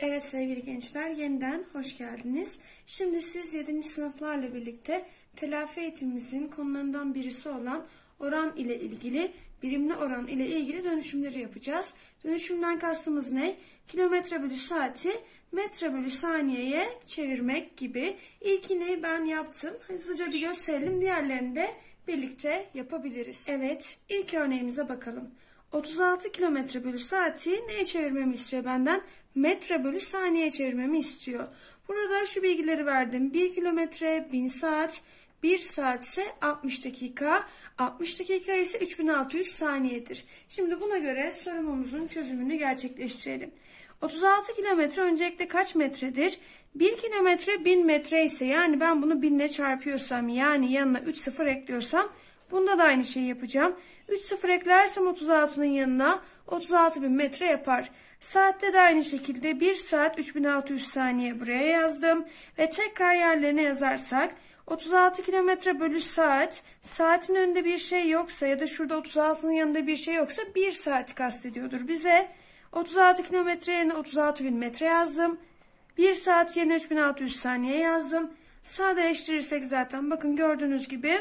Evet sevgili gençler, yeniden hoş geldiniz. Şimdi siz 7. sınıflarla birlikte telafi eğitimimizin konularından birisi olan oran ile ilgili, birimli oran ile ilgili dönüşümleri yapacağız. Dönüşümden kastımız ne? Kilometre bölü saati metre bölü saniyeye çevirmek gibi. İlkini ben yaptım. Hızlıca bir gösterelim. Diğerlerini de birlikte yapabiliriz. Evet, ilk örneğimize bakalım. 36 kilometre bölü saati neye çevirmemi istiyor benden? Metre bölü saniye çevirmemi istiyor. Burada şu bilgileri verdim. 1 kilometre 1000 saat, 1 saat ise 60 dakika, 60 dakika ise 3600 saniyedir. Şimdi buna göre sorumuzun çözümünü gerçekleştirelim. 36 kilometre öncelikle kaç metredir? 1 kilometre 1000 metre ise, yani ben bunu 1000 ile çarpıyorsam, yani yanına 3 sıfır ekliyorsam, bunda da aynı şeyi yapacağım. 3 sıfır eklersem 36'nın yanına 36.000 metre yapar. Saatte de aynı şekilde 1 saat 3600 saniye buraya yazdım. Ve tekrar yerlerine yazarsak 36 kilometre bölü saat, saatin önünde bir şey yoksa ya da şurada 36'nın yanında bir şey yoksa 1 saati kastediyordur bize. 36 kilometre yerine 36.000 metre yazdım. 1 saat yerine 3600 saniye yazdım. Sadeleştirirsek zaten bakın gördüğünüz gibi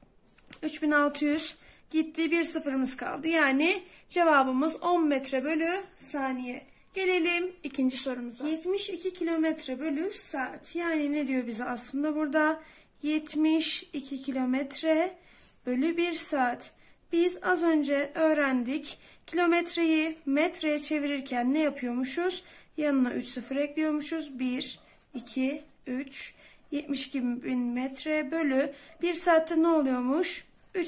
3600 gitti, bir sıfırımız kaldı. Yani cevabımız 10 metre bölü saniye. Gelelim ikinci sorumuza. 72 kilometre bölü saat. Yani ne diyor bize aslında burada? 72 kilometre bölü 1 saat. Biz az önce öğrendik. Kilometreyi metreye çevirirken ne yapıyormuşuz? Yanına 3 sıfır ekliyormuşuz. 1, 2, 3. 72.000 metre bölü 1 saatte ne oluyormuş?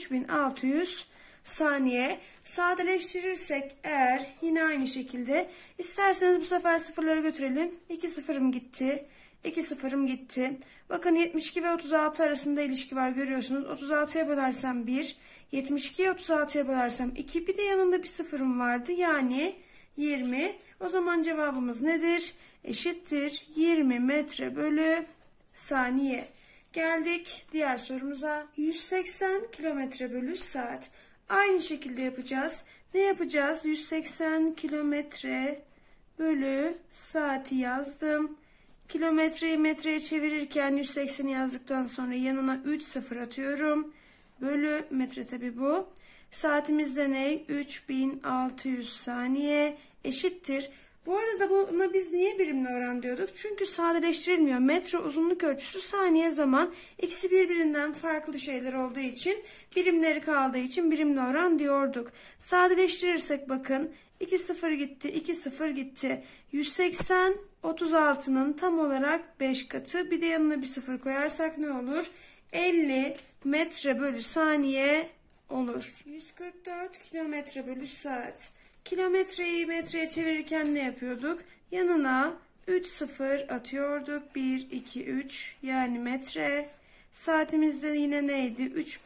3600 saniye. Sadeleştirirsek eğer yine aynı şekilde, isterseniz bu sefer sıfırları götürelim. 2 sıfırım gitti. 2 sıfırım gitti. Bakın 72 ve 36 arasında ilişki var, görüyorsunuz. 36'ya bölersem 1. 72'ye 36'ya bölersem 2. Bir de yanında bir sıfırım vardı. Yani 20. O zaman cevabımız nedir? Eşittir 20 metre bölü saniye. Geldik diğer sorumuza. 180 kilometre bölü saat. Aynı şekilde yapacağız. Ne yapacağız? 180 kilometre bölü saati yazdım. Kilometreyi metreye çevirirken 180'i yazdıktan sonra yanına 3 sıfır atıyorum. Bölü metre tabi bu. Saatimizde ne? 3600 saniye eşittir. Bu arada buna biz niye birimli oran diyorduk? Çünkü sadeleştirilmiyor. Metre uzunluk ölçüsü, saniye zaman. İkisi birbirinden farklı şeyler olduğu için, birimleri kaldığı için birimli oran diyorduk. Sadeleştirirsek bakın 2 sıfır gitti, 2 sıfır gitti. 180 36'nın tam olarak 5 katı. Bir de yanına bir sıfır koyarsak ne olur? 50 metre bölü saniye olur. 144 kilometre bölü saat. Kilometreyi metreye çevirirken ne yapıyorduk? Yanına 3 sıfır atıyorduk. 1, 2, 3 yani metre. Saatimizde yine neydi?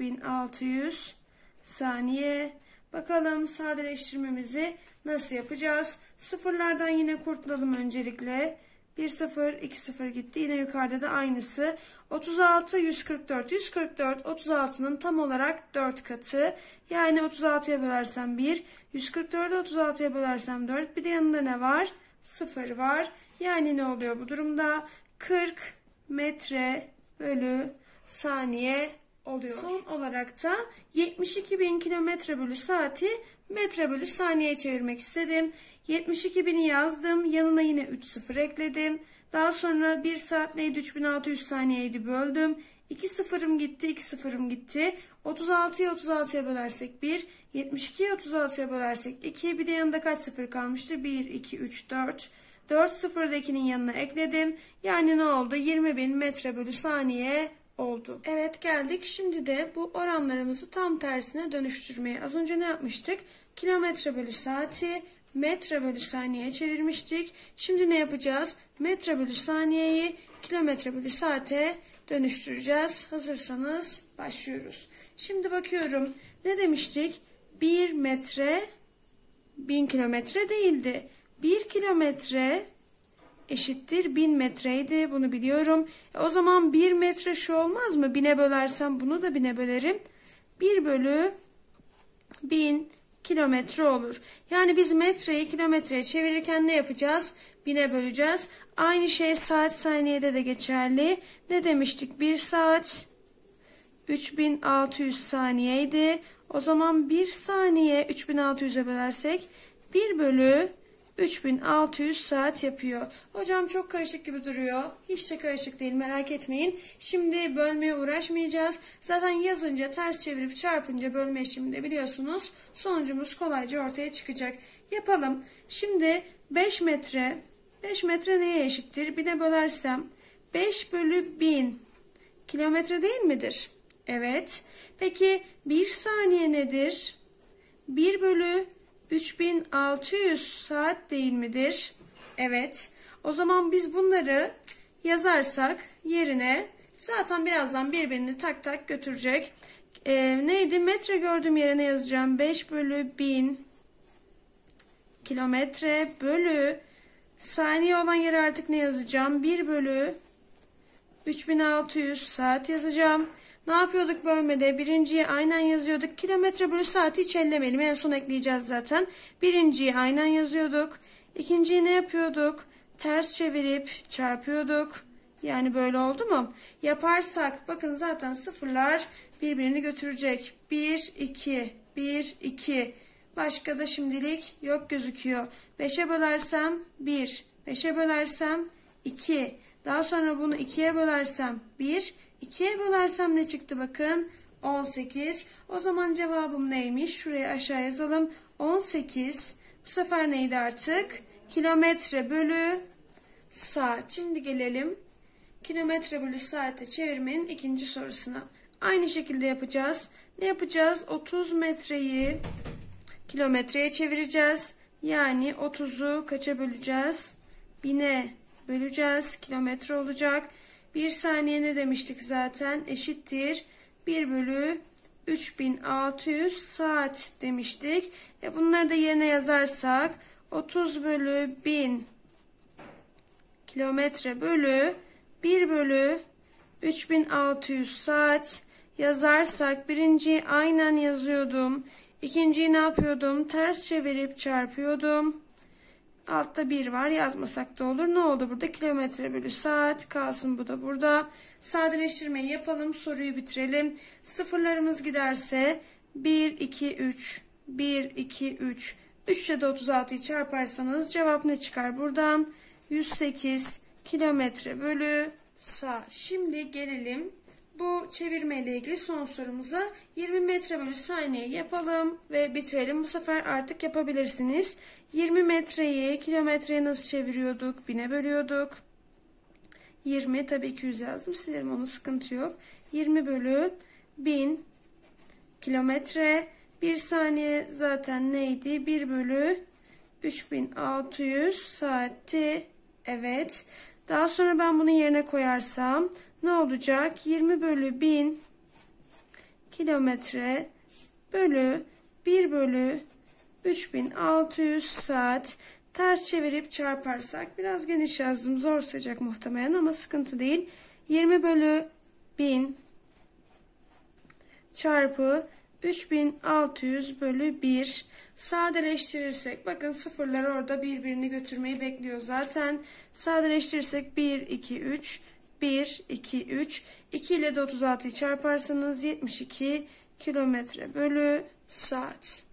3600 saniye. Bakalım sadeleştirmemizi nasıl yapacağız? Sıfırlardan yine kurtulalım öncelikle. 1 sıfır, 2 sıfır gitti. Yine yukarıda da aynısı. 36, 144. 144, 36'nın tam olarak 4 katı. Yani 36'ya bölersem 1. 144'ü 36'ya bölersem 4. Bir de yanında ne var? 0 var. Yani ne oluyor bu durumda? 40 metre bölü saniye oluyor. Son olarak da 72.000 kilometre bölü saati metre bölü saniye çevirmek istedim. 72.000'i yazdım. Yanına yine 3 sıfır ekledim. Daha sonra 1 saat neydi? 3600 saniyeydi, böldüm. 2 sıfırım gitti, 2 sıfırım gitti. 36'ya 36'ya bölersek 1. 72'ye 36'ya bölersek 2. Bir de yanında kaç sıfır kalmıştı? 1, 2, 3, 4. 4 sıfırdakinin yanına ekledim. Yani ne oldu? 20.000 metre bölü saniye oldu. Evet, geldik. Şimdi de bu oranlarımızı tam tersine dönüştürmeye. Az önce ne yapmıştık? Kilometre bölü saati metre bölü saniyeye çevirmiştik. Şimdi ne yapacağız? Metre bölü saniyeyi kilometre bölü saate dönüştüreceğiz. Hazırsanız başlıyoruz. Şimdi bakıyorum. Ne demiştik? 1 metre 1000 kilometre değildi. 1 kilometre eşittir 1000 metreydi. Bunu biliyorum. O zaman 1 metre şu olmaz mı? 1000'e bölersem bunu da 1000'e bölerim. 1 bölü 1000 kilometre olur. Yani biz metreyi kilometreye çevirirken ne yapacağız? 1000'e böleceğiz. Aynı şey saat saniyede de geçerli. Ne demiştik? 1 saat 3600 saniyeydi. O zaman 1 saniye 3600'e bölersek 1 bölü 3600 saat yapıyor. Hocam çok karışık gibi duruyor. Hiç de karışık değil, merak etmeyin. Şimdi bölmeye uğraşmayacağız. Zaten yazınca ters çevirip çarpınca bölme işleminde biliyorsunuz. Sonucumuz kolayca ortaya çıkacak. Yapalım. Şimdi 5 metre. 5 metre neye eşittir? 1000'e bölersem 5 bölü 1000 kilometre değil midir? Evet. Peki 1 saniye nedir? 1 bölü 3600 saat değil midir? Evet. O zaman biz bunları yazarsak yerine zaten birazdan birbirini tak tak götürecek. Neydi? Metre gördüğüm yerine yazacağım. 5 bölü 1000 kilometre bölü saniye olan yere artık ne yazacağım? 1 bölü 3600 saat yazacağım. Ne yapıyorduk bölmede? Birinciyi aynen yazıyorduk. Kilometre bölü saati hiç ellemeyelim. En son ekleyeceğiz zaten. Birinciyi aynen yazıyorduk. İkinciyi ne yapıyorduk? Ters çevirip çarpıyorduk. Yani böyle oldu mu? Yaparsak bakın zaten sıfırlar birbirini götürecek. 1, 2, 1, 2. Başka da şimdilik yok gözüküyor. 5'e bölersem 1, 5'e bölersem 2. Daha sonra bunu 2'ye bölersem 1, 2'ye bölersem ne çıktı bakın? 18. O zaman cevabım neymiş? Şuraya aşağı yazalım. 18. Bu sefer neydi artık? Kilometre bölü saat. Şimdi gelelim kilometre bölü saate çevirmenin ikinci sorusuna. Aynı şekilde yapacağız. Ne yapacağız? 30 metreyi kilometreye çevireceğiz. Yani 30'u kaça böleceğiz? 1000'e böleceğiz. Kilometre olacak. 1 saniye ne demiştik zaten? Eşittir 1 bölü 3600 saat demiştik. Bunları da yerine yazarsak 30 bölü 1000 kilometre bölü 1 bölü 3600 saat yazarsak birinciyi aynen yazıyordum. İkinciyi ne yapıyordum? Ters çevirip çarpıyordum. Altta 1 var, yazmasak da olur. Ne oldu burada? Kilometre bölü saat kalsın, bu da burada. Sadeleştirmeyi yapalım, soruyu bitirelim. Sıfırlarımız giderse 1, 2, 3, 1, 2, 3. 3 ile de 36'yı çarparsanız cevap ne çıkar buradan? 108 kilometre bölü saat. Şimdi gelelim bu çevirme ile ilgili son sorumuza. 20 metre bölü saniye yapalım ve bitirelim. Bu sefer artık yapabilirsiniz. 20 metreyi kilometreye nasıl çeviriyorduk? 1000'e bölüyorduk. 20, tabii 200 yazdım. Silerim onu, sıkıntı yok. 20 bölü 1000 kilometre. 1 saniye zaten neydi? 1 bölü 3600 saatti. Evet. Daha sonra ben bunu yerine koyarsam ne olacak? 20 bölü 1000 kilometre bölü 1 bölü 3600 saat. Ters çevirip çarparsak, biraz geniş yazdım, zor sayacak muhtemelen ama sıkıntı değil. 20 bölü 1000 çarpı 3600 bölü 1. Sadeleştirirsek, bakın sıfırlar orada birbirini götürmeyi bekliyor zaten. Sadeleştirirsek 1, 2, 3, 1, 2, 3. 2 ile de 36'yı çarparsanız 72 kilometre bölü saat.